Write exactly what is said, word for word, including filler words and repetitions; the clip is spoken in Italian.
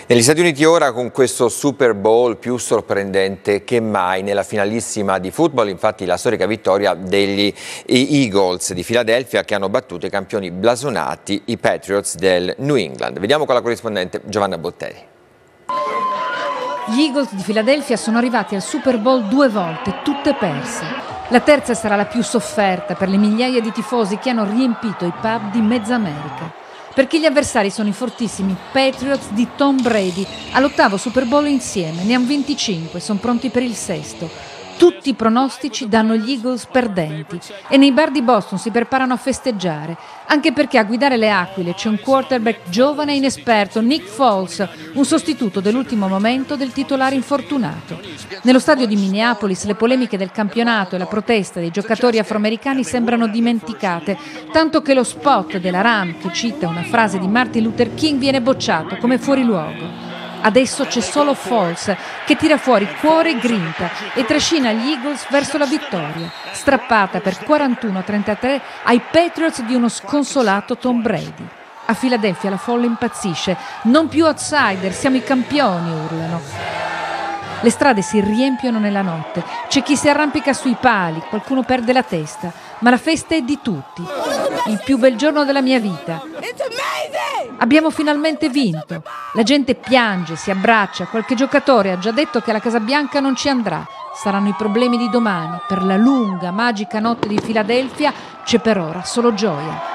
Negli Stati Uniti ora con questo Super Bowl più sorprendente che mai nella finalissima di football, infatti la storica vittoria degli Eagles di Philadelphia che hanno battuto i campioni blasonati, i Patriots del New England. Vediamo con la corrispondente Giovanna Botteri. Gli Eagles di Philadelphia sono arrivati al Super Bowl due volte, tutte perse. La terza sarà la più sofferta per le migliaia di tifosi che hanno riempito i pub di mezza America. Perché gli avversari sono i fortissimi Patriots di Tom Brady, all'ottavo Super Bowl insieme, ne hanno venticinque, sono pronti per il sesto. Tutti i pronostici danno gli Eagles perdenti e nei bar di Boston si preparano a festeggiare, anche perché a guidare le Aquile c'è un quarterback giovane e inesperto, Nick Foles, un sostituto dell'ultimo momento del titolare infortunato. Nello stadio di Minneapolis le polemiche del campionato e la protesta dei giocatori afroamericani sembrano dimenticate, tanto che lo spot della Ram, che cita una frase di Martin Luther King, viene bocciato come fuori luogo. Adesso c'è solo Foles che tira fuori cuore e grinta e trascina gli Eagles verso la vittoria, strappata per quarantuno a trentatré ai Patriots di uno sconsolato Tom Brady. A Philadelphia la folla impazzisce, non più outsider, siamo i campioni, urlano. Le strade si riempiono nella notte, c'è chi si arrampica sui pali, qualcuno perde la testa, ma la festa è di tutti. Il più bel giorno della mia vita. Abbiamo finalmente vinto. La gente piange, si abbraccia, qualche giocatore ha già detto che alla Casa Bianca non ci andrà. Saranno i problemi di domani. Per la lunga, magica notte di Philadelphia c'è per ora solo gioia.